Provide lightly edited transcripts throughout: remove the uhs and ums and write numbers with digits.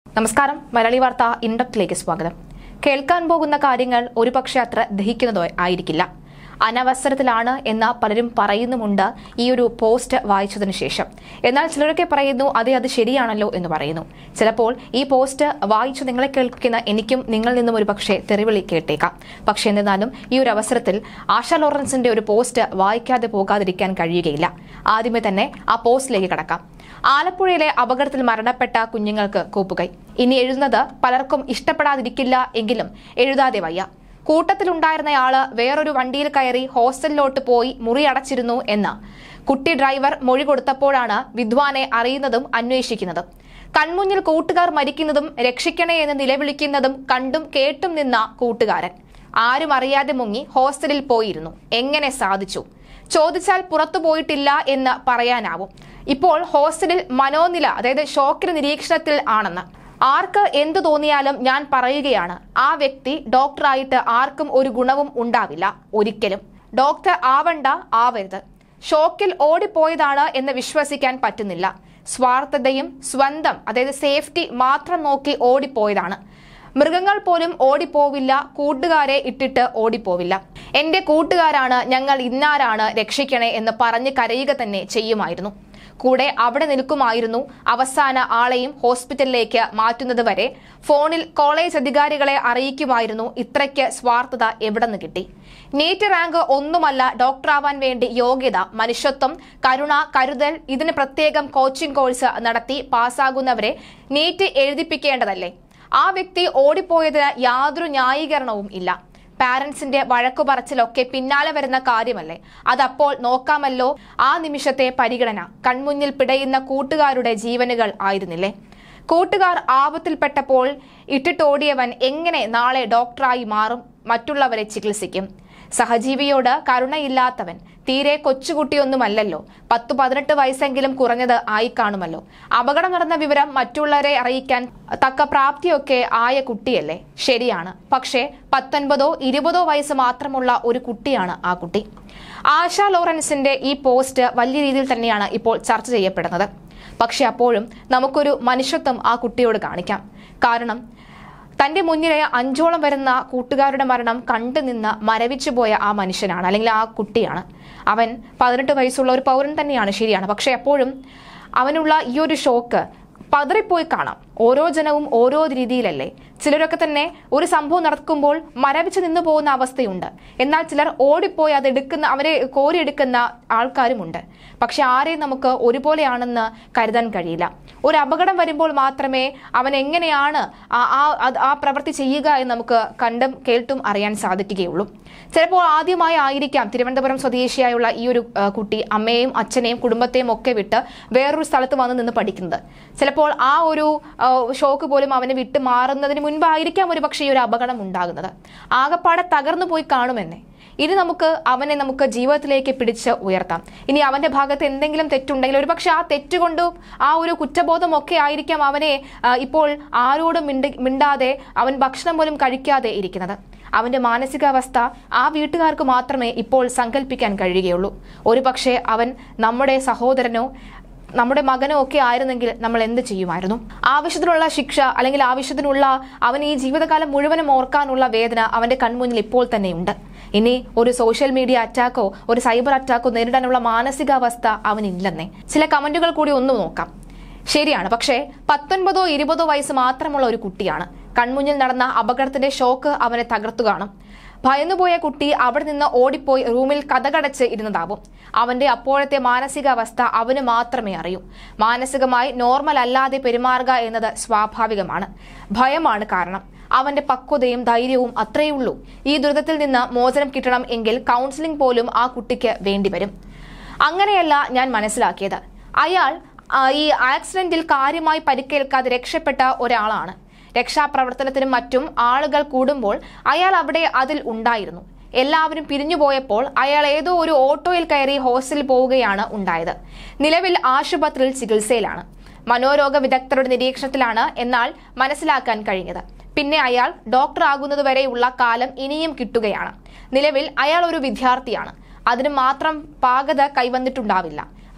നമസ്കാരം. മലയാളി വാർത്ത ഇൻഡെപ്തിലേക്ക് സ്വാഗതം. കേൾക്കാൻ പോകുന്ന കാര്യങ്ങൾ ഒരുപക്ഷെ അത്ര ദഹിക്കുന്നതോ ആയിരിക്കില്ല. അനവസരത്തിലാണ് എന്ന് പലരും പറയുന്നുമുണ്ട് ഈ ഒരു പോസ്റ്റ് വായിച്ചതിനു ശേഷം. എന്നാൽ ചിലരൊക്കെ പറയുന്നു അത് ശരിയാണല്ലോ എന്ന് പറയുന്നു. ചിലപ്പോൾ ഈ പോസ്റ്റ് വായിച്ചു നിങ്ങളെ കേൾപ്പിക്കുന്ന എനിക്കും നിങ്ങളിൽ നിന്നും ഒരു പക്ഷേ തെറിവിളി കേട്ടേക്കാം. പക്ഷെ എന്നിരുന്നാലും ഈ ഒരു അവസരത്തിൽ ആശാ ലോറൻസിന്റെ ഒരു പോസ്റ്റ് വായിക്കാതെ പോകാതിരിക്കാൻ കഴിയുകയില്ല. ആദ്യമേ തന്നെ ആ പോസ്റ്റിലേക്ക് കടക്കാം. ആലപ്പുഴയിലെ അപകടത്തിൽ മരണപ്പെട്ട കുഞ്ഞുങ്ങൾക്ക് കൂപ്പുകൈ. ഇനി എഴുതുന്നത് പലർക്കും ഇഷ്ടപ്പെടാതിരിക്കില്ല എങ്കിലും എഴുതാതെ വയ്യ. കൂട്ടത്തിലുണ്ടായിരുന്നയാള് വേറൊരു വണ്ടിയിൽ കയറി ഹോസ്റ്റലിലോട്ട് പോയി മുറി അടച്ചിരുന്നു എന്ന് കുട്ടി ഡ്രൈവർ മൊഴി കൊടുത്തപ്പോഴാണ് വിദ്വാനെ അറിയുന്നതും അന്വേഷിക്കുന്നതും. കൺമുന്നിൽ കൂട്ടുകാർ മരിക്കുന്നതും രക്ഷിക്കണേ എന്ന് നിലവിളിക്കുന്നതും കണ്ടും കേട്ടും നിന്ന കൂട്ടുകാരൻ ആരും അറിയാതെ മുങ്ങി ഹോസ്റ്റലിൽ പോയിരുന്നു. എങ്ങനെ സാധിച്ചു? ചോദിച്ചാൽ പുറത്തു പോയിട്ടില്ല എന്ന് പറയാനാവും. ഇപ്പോൾ ഹോസ്റ്റലിൽ മനോനില, അതായത് ഷോക്കിന് നിരീക്ഷണത്തിൽ ആണെന്ന്. ആർക്ക് എന്തു തോന്നിയാലും ഞാൻ പറയുകയാണ്, ആ വ്യക്തി ഡോക്ടറായിട്ട് ആർക്കും ഒരു ഗുണവും ഉണ്ടാവില്ല. ഒരിക്കലും ഡോക്ടർ ആവരുത്. ഷോക്കിൽ ഓടിപ്പോയതാണ് എന്ന് വിശ്വസിക്കാൻ പറ്റുന്നില്ല. സ്വാർത്ഥതയും സ്വന്തം, അതായത് സേഫ്റ്റി മാത്രം നോക്കി ഓടിപ്പോയതാണ്. മൃഗങ്ങൾ പോലും ഓടിപ്പോവില്ല, കൂട്ടുകാരെ ഇട്ടിട്ട് ഓടിപ്പോവില്ല. എന്റെ കൂട്ടുകാരാണ്, ഞങ്ങൾ ഇന്നാരാണ്, രക്ഷിക്കണേ എന്ന് പറഞ്ഞ് കരയുക തന്നെ ചെയ്യുമായിരുന്നു. കൂടെ അവിടെ നിൽക്കുമായിരുന്നു. അവസാന ആളെയും ഹോസ്പിറ്റലിലേക്ക് മാറ്റുന്നത് വരെ ഫോണിൽ കോളേജ് അധികാരികളെ അറിയിക്കുമായിരുന്നു. ഇത്രയ്ക്ക് സ്വാർത്ഥത എവിടെ നിന്ന് കിട്ടി? നീറ്റ് റാങ്ക് ഒന്നുമല്ല ഡോക്ടറാവാൻ വേണ്ടി യോഗ്യത, മനുഷ്യത്വം, കരുണ, കരുതൽ. ഇതിന് പ്രത്യേകം കോച്ചിംഗ് കോഴ്സ് നടത്തി പാസ്സാകുന്നവരെ നീറ്റ് എഴുതിപ്പിക്കേണ്ടതല്ലേ? ആ വ്യക്തി ഓടിപ്പോയതിന് യാതൊരു ന്യായീകരണവും ഇല്ല. പാരന്റ്സിന്റെ വഴക്കു പറച്ചിലൊക്കെ പിന്നാലെ വരുന്ന കാര്യമല്ലേ? അതപ്പോൾ നോക്കാമല്ലോ. ആ നിമിഷത്തെ പരിഗണന കൺമുന്നിൽ പിടയുന്ന കൂട്ടുകാരുടെ ജീവനുകൾ ആയിരുന്നില്ലേ? കൂട്ടുകാർ ആപത്തിൽപ്പെട്ടപ്പോൾ ഇട്ടിട്ടോടിയവൻ എങ്ങനെ നാളെ ഡോക്ടറായി മാറും? മറ്റുള്ളവരെ ചികിത്സിക്കും. സഹജീവിയോട് കരുണയില്ലാത്തവൻ തീരെ കൊച്ചുകുട്ടിയൊന്നുമല്ലല്ലോ. 10-18 വയസ്സെങ്കിലും കുറഞ്ഞത് ആയി കാണുമല്ലോ. അപകടം നടന്ന വിവരം മറ്റുള്ളവരെ അറിയിക്കാൻ തക്ക പ്രാപ്തിയൊക്കെ ആയ കുട്ടിയല്ലേ? ശരിയാണ്. പക്ഷേ 19-20 വയസ്സ് മാത്രമുള്ള ഒരു കുട്ടിയാണ് ആ കുട്ടി. ആശാ ലോറൻസിന്റെ ഈ പോസ്റ്റ് വലിയ രീതിയിൽ തന്നെയാണ് ഇപ്പോൾ ചർച്ച ചെയ്യപ്പെടുന്നത്. പക്ഷെ അപ്പോഴും നമുക്കൊരു മനുഷ്യത്വം ആ കുട്ടിയോട് കാണിക്കാം. കാരണം തന്റെ മുന്നിലെ 5ഓളം വരുന്ന കൂട്ടുകാരുടെ മരണം കണ്ടുനിന്ന് മരവിച്ചുപോയ ആ മനുഷ്യനാണ്, അല്ലെങ്കിൽ ആ കുട്ടിയാണ്. അവൻ 18 വയസ്സുള്ള ഒരു പൗരൻ തന്നെയാണ്, ശരിയാണ്. പക്ഷെ എപ്പോഴും അവനുള്ള ഈ ഒരു ഷോക്ക് പതറിപ്പോയി കാണാം. ഓരോ ജനവും ഓരോ രീതിയിലല്ലേ? ചിലരൊക്കെ തന്നെ ഒരു സംഭവം നടക്കുമ്പോൾ മരവിച്ച് നിന്നു പോകുന്ന അവസ്ഥയുണ്ട്. എന്നാൽ ചിലർ ഓടിപ്പോയി അവരെ കോരിയെടുക്കുന്ന ആൾക്കാരുമുണ്ട്. പക്ഷെ ആരെയും നമുക്ക് ഒരുപോലെയാണെന്ന് കരുതാൻ കഴിയില്ല. ഒരു അപകടം വരുമ്പോൾ മാത്രമേ അവൻ എങ്ങനെയാണ് ആ പ്രവൃത്തി ചെയ്യുക എന്ന് നമുക്ക് കണ്ടും കേട്ടും അറിയാൻ സാധിക്കുകയുള്ളൂ. ചിലപ്പോൾ ആദ്യമായി ആയിരിക്കാം തിരുവനന്തപുരം സ്വദേശിയായുള്ള ഈ ഒരു കുട്ടി അമ്മയെയും അച്ഛനെയും കുടുംബത്തെയും ഒക്കെ വിട്ട് വേറൊരു സ്ഥലത്ത് വന്ന് നിന്ന് പഠിക്കുന്നത്. ചിലപ്പോൾ ആ ഒരു ഷോക്ക് പോലും അവനെ വിട്ട് മാറുന്നതിന് മുൻപായിരിക്കാം ഒരു പക്ഷേ ഈ ഒരു അപകടം ഉണ്ടാകുന്നത്. ആകപ്പാടെ തകർന്നു പോയി കാണുമെന്നെ. ഇനി അവനെ നമുക്ക് ജീവിതത്തിലേക്ക് പിടിച്ച് ഉയർത്താം. ഇനി അവന്റെ ഭാഗത്ത് എന്തെങ്കിലും തെറ്റുണ്ടെങ്കിൽ ഒരുപക്ഷെ ആ തെറ്റുകൊണ്ടും ആ ഒരു കുറ്റബോധം ഒക്കെ ആയിരിക്കാം അവനെ ഇപ്പോൾ ആരോടും മിണ്ടാതെ അവൻ ഭക്ഷണം പോലും കഴിക്കാതെ ഇരിക്കുന്നത്. അവന്റെ മാനസികാവസ്ഥ ആ വീട്ടുകാർക്ക് മാത്രമേ ഇപ്പോൾ സങ്കല്പിക്കാൻ കഴിയുകയുള്ളൂ. ഒരുപക്ഷെ അവൻ നമ്മുടെ സഹോദരനോ നമ്മുടെ മകനോ ഒക്കെ ആയിരുന്നെങ്കിൽ നമ്മൾ എന്ത് ചെയ്യുമായിരുന്നു? ആവശ്യത്തിനുള്ള ശിക്ഷ, അല്ലെങ്കിൽ ആവശ്യത്തിനുള്ള അവൻ ഈ ജീവിതകാലം മുഴുവനും ഓർക്കാനുള്ള വേദന അവന്റെ കൺമുന്നിൽ ഇപ്പോൾ തന്നെയുണ്ട്. ഇനി ഒരു സോഷ്യൽ മീഡിയ അറ്റാക്കോ ഒരു സൈബർ അറ്റാക്കോ നേരിടാനുള്ള മാനസികാവസ്ഥ അവനില്ലെന്നേ. ചില കമന്റുകൾ കൂടി ഒന്ന് നോക്കാം. ശരിയാണ്. പക്ഷേ 19-20 വയസ്സ് മാത്രമുള്ള ഒരു കുട്ടിയാണ്. കൺമുന്നിൽ നടന്ന അപകടത്തിന്റെ ഷോക്ക് അവനെ തകർത്തു കാണും. ഭയന്നുപോയ കുട്ടി അവിടെ നിന്ന് ഓടിപ്പോയി റൂമിൽ കതകടച്ച് ഇരുന്നതാവും. അവന്റെ അപ്പോഴത്തെ മാനസികാവസ്ഥ അവന് മാത്രമേ അറിയൂ. മാനസികമായി നോർമൽ അല്ലാതെ പെരുമാറുക എന്നത് സ്വാഭാവികമാണ്. ഭയമാണ് കാരണം. അവന്റെ പക്വതയും ധൈര്യവും അത്രയുള്ളൂ. ഈ ദുരിതത്തിൽ നിന്ന് മോചനം കിട്ടണം എങ്കിൽ കൗൺസിലിംഗ് പോലും ആ കുട്ടിക്ക് വേണ്ടിവരും. അങ്ങനെയല്ല ഞാൻ മനസ്സിലാക്കിയത്. അയാൾ ഈ ആക്സിഡന്റിൽ കാര്യമായി പരിക്കേൽക്കാതെ രക്ഷപ്പെട്ട ഒരാളാണ്. രക്ഷാപ്രവർത്തനത്തിനും മറ്റും ആളുകൾ കൂടുമ്പോൾ അയാൾ അതിൽ ഉണ്ടായിരുന്നു. എല്ലാവരും പിരിഞ്ഞുപോയപ്പോൾ അയാൾ ഏതോ ഒരു ഓട്ടോയിൽ കയറി ഹോസ്റ്റലിൽ പോവുകയാണ് ഉണ്ടായത്. നിലവിൽ ആശുപത്രിയിൽ ചികിത്സയിലാണ്. മനോരോഗ വിദഗ്ധരുടെ നിരീക്ഷണത്തിലാണ് എന്നാൽ മനസ്സിലാക്കാൻ കഴിഞ്ഞത്. പിന്നെ അയാൾ ഡോക്ടർ ആകുന്നതുവരെയുള്ള കാലം ഇനിയും കിട്ടുകയാണ്. നിലവിൽ അയാൾ ഒരു വിദ്യാർത്ഥിയാണ്. അതിന് മാത്രം പാകത കൈവന്നിട്ടുണ്ടാവില്ല.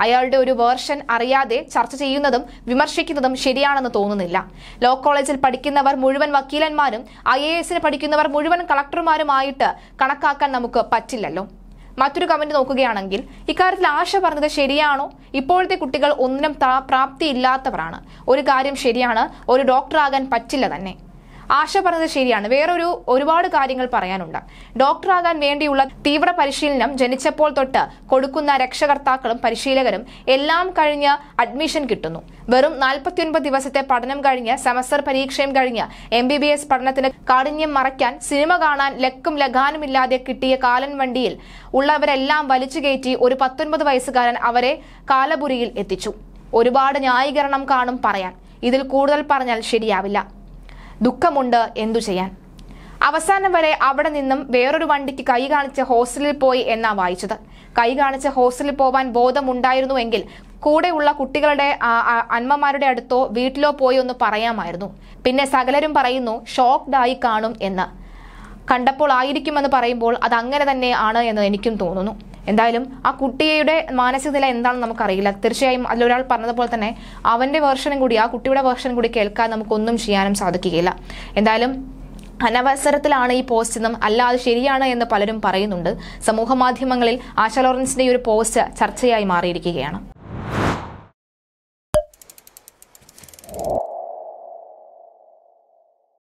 അയാളുടെ ഒരു വേർഷൻ അറിയാതെ ചർച്ച ചെയ്യുന്നതും വിമർശിക്കുന്നതും ശരിയാണെന്ന് തോന്നുന്നില്ല. ലോ കോളേജിൽ പഠിക്കുന്നവർ മുഴുവൻ വക്കീലന്മാരും IAS പഠിക്കുന്നവർ മുഴുവൻ കളക്ടർമാരുമായിട്ട് കണക്കാക്കാൻ നമുക്ക് പറ്റില്ലല്ലോ. മറ്റൊരു കമന്റ് നോക്കുകയാണെങ്കിൽ, ഇക്കാര്യത്തിൽ ആശ പറഞ്ഞത് ശരിയാണോ? ഇപ്പോഴത്തെ കുട്ടികൾ ഒന്നിനും പ്രാപ്തിയില്ലാത്തവരാണ്. ഒരു കാര്യം ശരിയാണ്, ഒരു ഡോക്ടറാകാൻ പറ്റില്ല തന്നെ. ആശ പറഞ്ഞത് ശരിയാണ്. ഒരുപാട് കാര്യങ്ങൾ പറയാനുണ്ട്. ഡോക്ടറാകാൻ വേണ്ടിയുള്ള തീവ്ര പരിശീലനം ജനിച്ചപ്പോൾ തൊട്ട് കൊടുക്കുന്ന രക്ഷകർത്താക്കളും പരിശീലകരും എല്ലാം കഴിഞ്ഞ് അഡ്മിഷൻ കിട്ടുന്നു. വെറും 49 ദിവസത്തെ പഠനം കഴിഞ്ഞ് സെമസ്റ്റർ പരീക്ഷയും കഴിഞ്ഞ് MBBS പഠനത്തിന് കാഠിന്യം മറയ്ക്കാൻ സിനിമ കാണാൻ ലക്കും ലഗാനുമില്ലാതെ കിട്ടിയ കാലൻ വണ്ടിയിൽ ഉള്ളവരെല്ലാം വലിച്ചു കയറ്റി ഒരു 19 വയസ്സുകാരൻ അവരെ കാലപുരിയിൽ എത്തിച്ചു. ഒരുപാട് ന്യായീകരണം കാണും പറയാൻ. ഇതിൽ കൂടുതൽ പറഞ്ഞാൽ ശരിയാവില്ല. ദുഃഖമുണ്ട്, എന്തു ചെയ്യാൻ. അവസാനം വരെ അവിടെ നിന്നും വേറൊരു വണ്ടിക്ക് കൈ കാണിച്ച് ഹോസ്റ്റലിൽ പോയി എന്നാ വായിച്ചത്. കൈ കാണിച്ച് ഹോസ്റ്റലിൽ പോവാൻ ബോധമുണ്ടായിരുന്നുവെങ്കിൽ കൂടെയുള്ള കുട്ടികളുടെ അമ്മമാരുടെ അടുത്തോ വീട്ടിലോ പോയി ഒന്ന് പറയാമായിരുന്നു. പിന്നെ സകലരും പറയുന്നു ഷോക്ക്ഡായി കാണും എന്ന്. കണ്ടപ്പോൾ ആയിരിക്കുമെന്ന് പറയുമ്പോൾ അത് അങ്ങനെ തന്നെ ആണ് എന്ന് എനിക്കും തോന്നുന്നു. എന്തായാലും ആ കുട്ടിയുടെ മാനസിക നില എന്താണെന്ന് നമുക്കറിയില്ല. തീർച്ചയായും അതിലൊരാൾ പറഞ്ഞതുപോലെ തന്നെ അവന്റെ വേർഷനും കൂടി, ആ കുട്ടിയുടെ വേർഷനും കൂടി കേൾക്കാൻ നമുക്കൊന്നും ചെയ്യാനും സാധിക്കുകയില്ല. എന്തായാലും അനവസരത്തിലാണ് ഈ പോസ്റ്റ് എന്നും അല്ലാതെ ശരിയാണ് എന്ന് പലരും പറയുന്നുണ്ട്. സമൂഹ മാധ്യമങ്ങളിൽ ആശ ലോറൻസിന്റെ ഈ ഒരു പോസ്റ്റ് ചർച്ചയായി മാറിയിരിക്കുകയാണ്.